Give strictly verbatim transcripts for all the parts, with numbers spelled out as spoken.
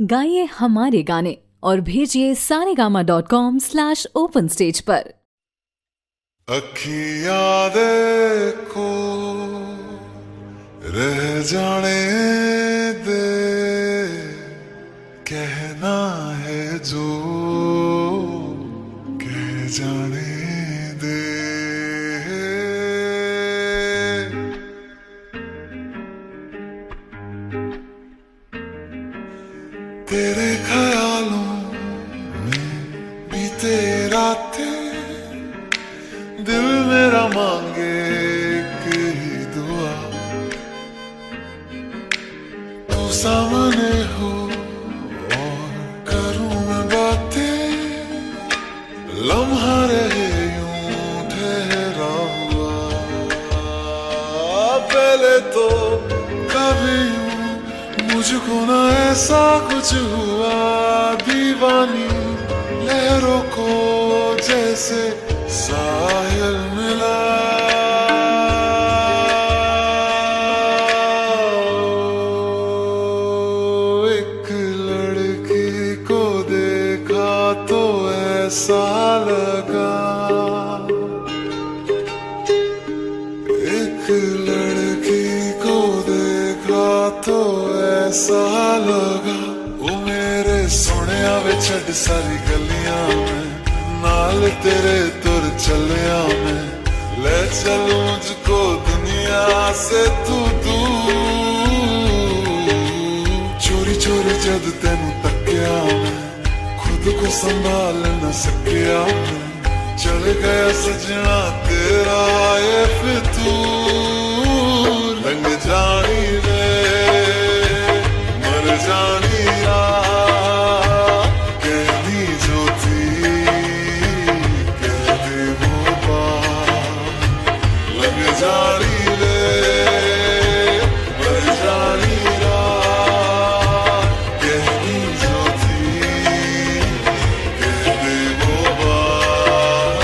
गाइए हमारे गाने और भेजिए Saregama dot com slash open stage पर। अखियां देखो रह जाने दे, कहना है जो कह जाने दे। तेरे ख्यालों में बीते रातें, दिल मेरा मांगे एक ही दुआ, तू सामने हो और करूं मैं बातें, लम्हा रहे यूं ठहरा हुआ। पहले तो कभी यूं मुझको ना ऐसा कुछ हुआ, दीवानी लहरों को जैसे साहिल मिला। एक लड़की को देखा तो ऐसा लगा, एक लड़की को देखा तो ऐसा लगा। वो मेरे सोनिया वे छड़ सारी गलियां में, नाल तेरे तुर चलिया मैं, ले चल मुझको दुनिया से तू दूर। चोरी चोरी जद तेनू तकिया मैं, खुद को संभाल न सकिया मैं, चल गया सजना तेरा ये फितूर। रंग जानी रे मर जानी राह, कहनी जो थी कह दे वो बात। लग जानी रे मर जानी राह, कहनी जो थी कह दे वो बात।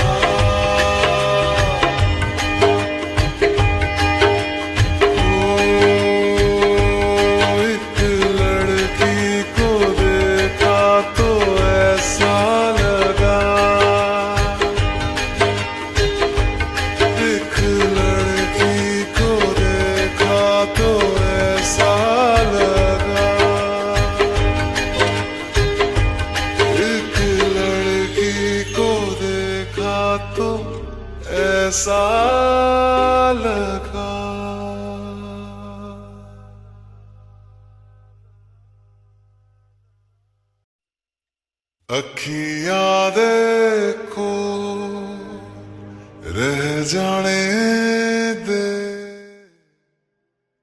तो ऐसा लगा। अखियां देखो रह जाने